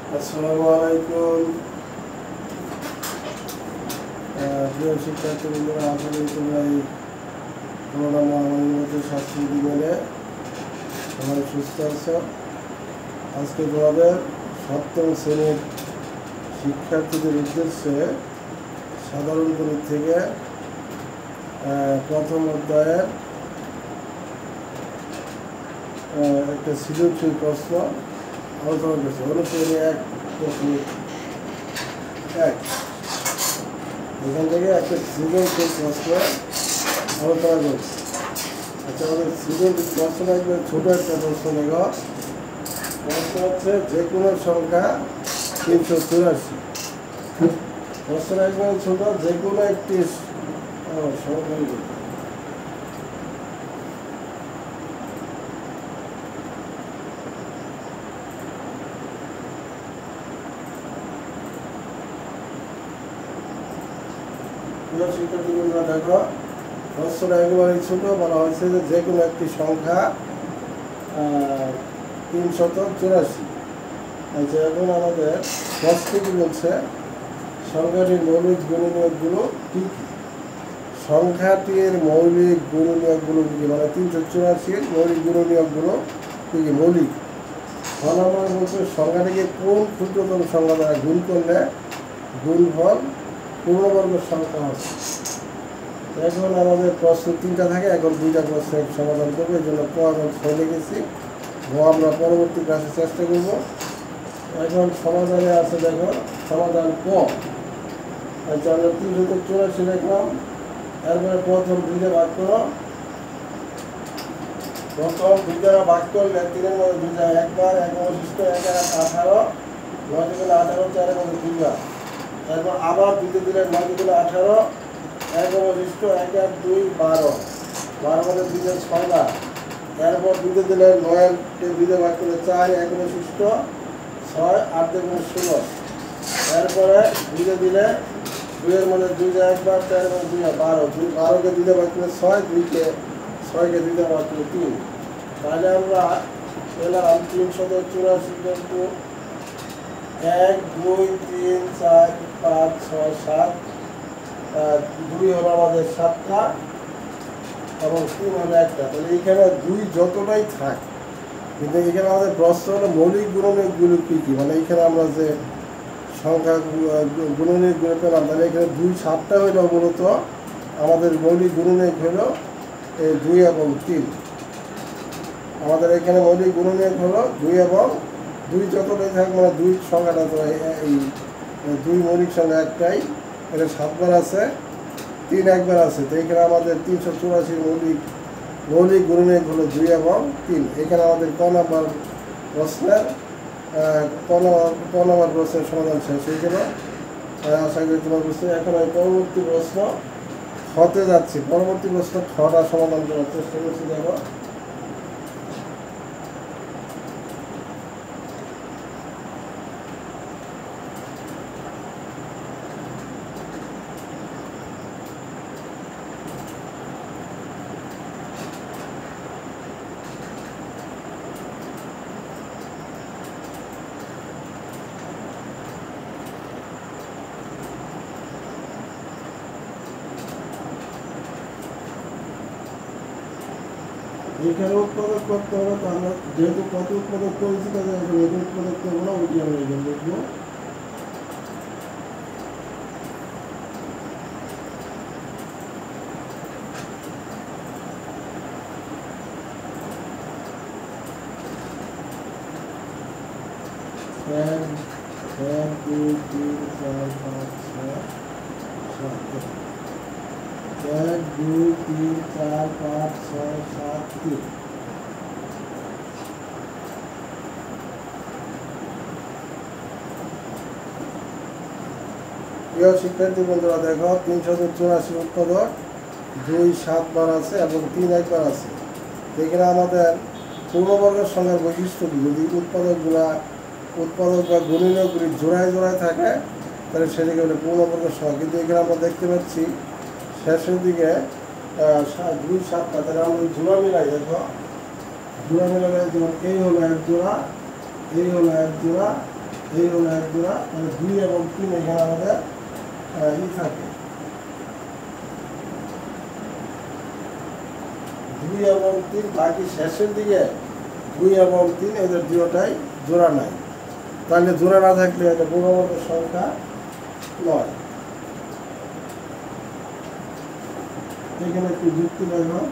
আসসালামু আলাইকুম প্রিয় শিক্ষার্থীবৃন্দরা, আশা করি তোমরা এই করোনা মহামারীর মধ্যে স্বাস্থ্যবিধি মেনে সবাই সুস্থ আছো। আজকে তোমাদের সপ্তম শ্রেণীর শিক্ষার্থীদের উদ্দেশ্যে সাধারণ গণিত থেকে প্রথম অধ্যায়ের একটা সৃজনশীল প্রশ্ন আলোচনা করছে। অনুশীলনী 1.1 এখান থেকে একটা সৃজনশীল প্রশ্ন আলোচনা করছে। আচ্ছা, আমাদের সৃজনশীল প্রশ্ন একবার ছোট একটা প্রশ্ন দেখো। প্রশ্ন হচ্ছে যে কোনো সংখ্যা 384। প্রশ্ন একবার ছোট, যে কোনো একটি সংখ্যা শিক্ষার্থীবৃন্দরা দেখো, প্রশ্নটা একেবারেই ছোট। বলা হয়েছে যে কোনো একটি সংখ্যা 384। আচ্ছা, এখন আমাদের প্রশ্নটি বলছে সংখ্যাটির মৌলিক গুণনীয়কগুলো কী কী? সংখ্যাটির মৌলিক গুণনীয়কগুলো কী কী, মানে 384 মৌলিক গুণনীয়কগুলো কী কী? মৌলিক ফলাফল বলছে সংখ্যাটিকে কোন ক্ষুদ্রতম সংখ্যা দ্বারা গুণ করলে গুণফল পূর্ণবর্গ সংখ্যা হবে। এখন আমাদের প্রশ্ন 3টা থাকে, এখন 2টা প্রশ্নের সমাধান করবো। এই জন্য ক এবং ছ লিখেছি, আমরা পরবর্তী ক্লাসে চেষ্টা করব। এখন সমাধানে আছে, দেখো সমাধান ক। আচ্ছা, আমরা 384 লিখলাম। এরপরে প্রথম 2 ভাগ করো। প্রথম 2 দ্বারা ভাগ করলে 3-এর মধ্যে 2 যায় একবার, 1 অবশিষ্ট 1 আর 18, 9 গুণে 18, 4-এর মধ্যে 2 বার। তারপর আবার 2 দিলে 9 গুণে 18, 1 অবশিষ্ট 1 আর 2 12, 12 মধ্যে 2 যায় 6 বার। এরপর 2 দিলে 9-কে 2 ভাগ করলে 4, 1 অবশিষ্ট 6, 8 গুণে 16। এরপরে 2 দিলে 2-এর মধ্যে 2 যায় একবার, 4-এর মধ্যে 2 যায় 12, 12-কে 2 ভাগ করলে 6, 6-কে 2 ভাগ করলে 3। তাহলে আমরা পেলাম 384 কিন্তু 1, 2, 3, 4, 5, 6, 7, 2 হলো আমাদের 7টা এবং 3 হলো 1টা। তাহলে এখানে 2 যতটাই থাক, কিন্তু এখানে আমাদের প্রশ্ন হলো মৌলিক গুণনীয়কগুলো কী কী, মানে এখানে আমরা যে সংখ্যা গুণনীয়কগুলো পেলাম, তাহলে এখানে 2 7টা হইলেও মূলত আমাদের মৌলিক গুণনীয়ক হলো এই 2 এবং 3। আমাদের এখানে মৌলিক গুণনীয়ক হলো 2 এবং 2 যতটাই থাক, মানে 2 সংখ্যাটা তো এই 2 মৌলিক সংখ্যা একটাই, এটা 7 বার আছে, 3 একবার আছে। তো এখানে আমাদের 384 মৌলিক গুণনীয়ক হলো 2 এবং 3। এখানে আমাদের ক নম্বর প্রশ্নের সমাধান শেষ হয়ে গেল। আশা করি তোমার বুঝতে। এখন আমি পরবর্তী প্রশ্ন হতে যাচ্ছি। পরবর্তী প্রশ্ন খটা সমাধান করার চেষ্টা করছি। দেখো, এখানে উৎপাদক করতে হবে। তো আমরা যেহেতু কত উৎপাদক করেছি, তাহলে এখন এটি উৎপাদক করবো না, ওইটি আমরা এখানে লিখবো। এক, 2, 3, 4, 5, 6, 7, 1, 2, 3, 4, 5, 6, 7, 3। প্রিয় শিক্ষার্থী বন্ধুরা, দেখো 384 উৎপাদক 2 7 বার আছে এবং 3 একবার আছে। এখানে আমাদের পূর্ণবর্গের সংখ্যার বৈশিষ্ট্য কি? যদি উৎপাদক বা গুণনীয়কগুলি জোড়ায় থাকে, তাহলে সেটিকে বলে পূর্ণবর্গের সংখ্যা। কিন্তু এখানে আমরা দেখতে পাচ্ছি শেষের দিকে 2 7টা, তাহলে আমরা জোড়া মিলাই। দেখো, জোড়া মিলালে যেমন এই হলো 1 জোড়া, এই হলো 1 জোড়া, এই হলো এক জোড়া, তাহলে 2 এবং 3 এখানে আমাদের থাকে। 2 এবং 3 বাকি শেষের দিকে 2 এবং 3 এদের দুটোটাই জোড়া নাই, তাহলে জোড়া না থাকলে এটা পূর্ণবর্গের সংখ্যা নয়। এখানে একটু যুক্তি দেখো।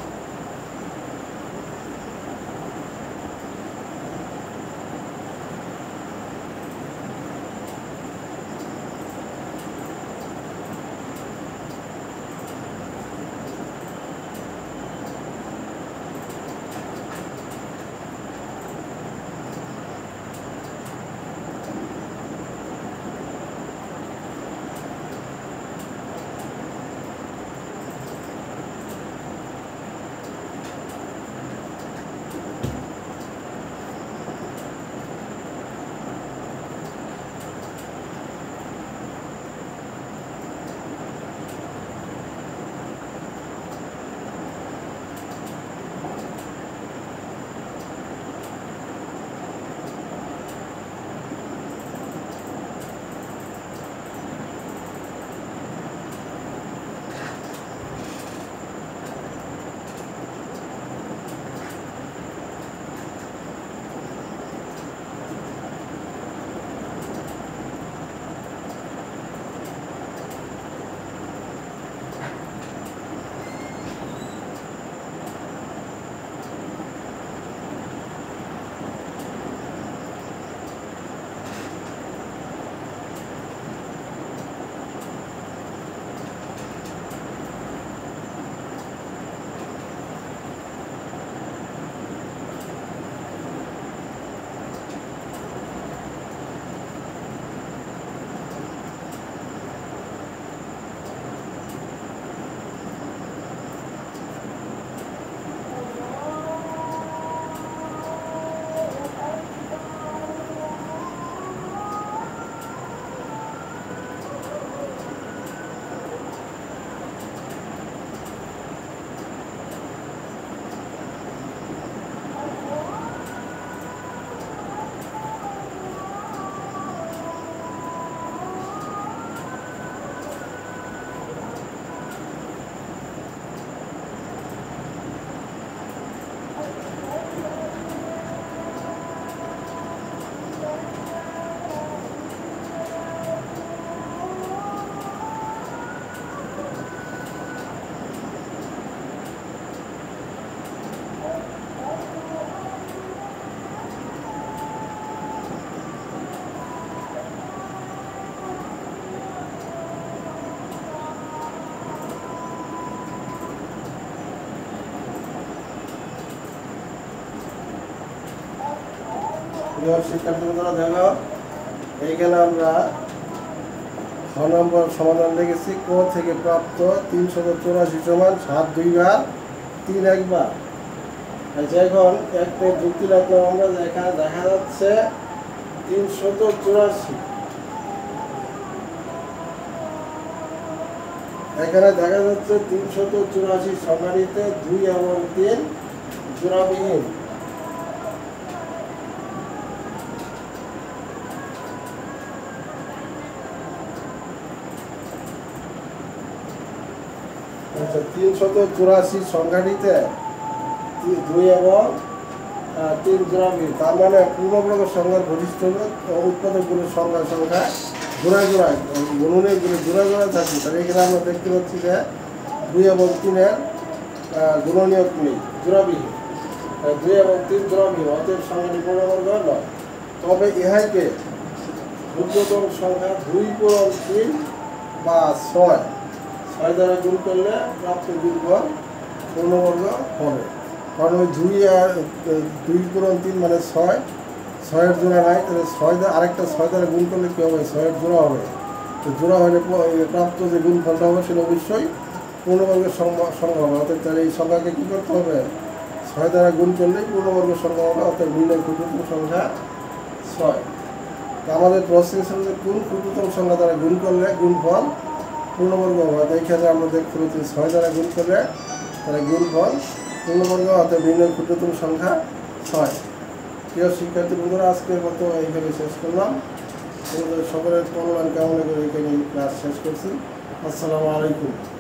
শিক্ষার্থীরা দেখো, এইখানে আমরা 6 নম্বর সমাধান লিখেছি। ক থেকে প্রাপ্ত 384 সমান 7 2 বার 3 একবার। আচ্ছা, এখন একটা যুক্তি রাখলাম আমরা, দেখা যাচ্ছে 384, এখানে দেখা যাচ্ছে 384 সংখ্যাটিতে 2 এবং 3 জোড়াবিহীন। আচ্ছা, 384 সংখ্যাটিতে 2 এবং 3 জোড়াবিহীন, তার মানে পূর্ণবর্গ সংখ্যার ঘনিষ্ঠ উৎপাদকগুলোর সংখ্যা জোড়ায় জোড়ায় গুণনের জোড়া জোড়ায় থাকবে। তাহলে এখানে আমরা দেখতে পাচ্ছি যে 2 এবং 3-এর গুণনীয় নেই, জোড়াবিহীন। 2 এবং 3 জোড়াবিহীন, অতএব সংখ্যাটি পূর্ণবর্গ নয়। তবে ইহাকে ক্ষুদ্রতম সংখ্যা 2 পূরণ 3 বা 6 দ্বারা গুণ করলে প্রাপ্ত গুণফল পূর্ণবর্গ হবে। কারণ ওই 2 পূরণ 3 মানে 6-এর জোড়া নাই, তাহলে 6 আরেকটা 6 দ্বারা গুণ করলে কী হবে? 6-এর জোড়া হবে। তো জোড়া হলে প্রাপ্ত যে গুণফলটা হবে সেটা অবশ্যই পূর্ণবর্গের সংখ্যা হবে। অর্থাৎ তাহলে এই সংখ্যাকে কী করতে হবে? 6 দ্বারা গুণ করলেই পূর্ণবর্গের সংখ্যা হবে। অর্থাৎ নির্ণয় ক্ষুদ্রতম সংখ্যা 6। তো আমাদের প্রশ্ন হিসেবে কোন ক্ষুদ্রতম সংখ্যা দ্বারা গুণ করলে গুণফল পূর্ণবর্গ হবে? এখানে আমরা দেখতে পাচ্ছি 6 দ্বারা গুণ করলে তাহলে গুণফল পূর্ণবর্গ, অর্থাৎ নির্ণয় ক্ষুদ্রতম সংখ্যা 6। প্রিয় শিক্ষার্থী বন্ধুরা, আজকের মতো এইখানে শেষ করলাম। তোমাদের সকলের কল্যাণ কামনা করে এখানে ক্লাস শেষ করছি। আসসালামু আলাইকুম।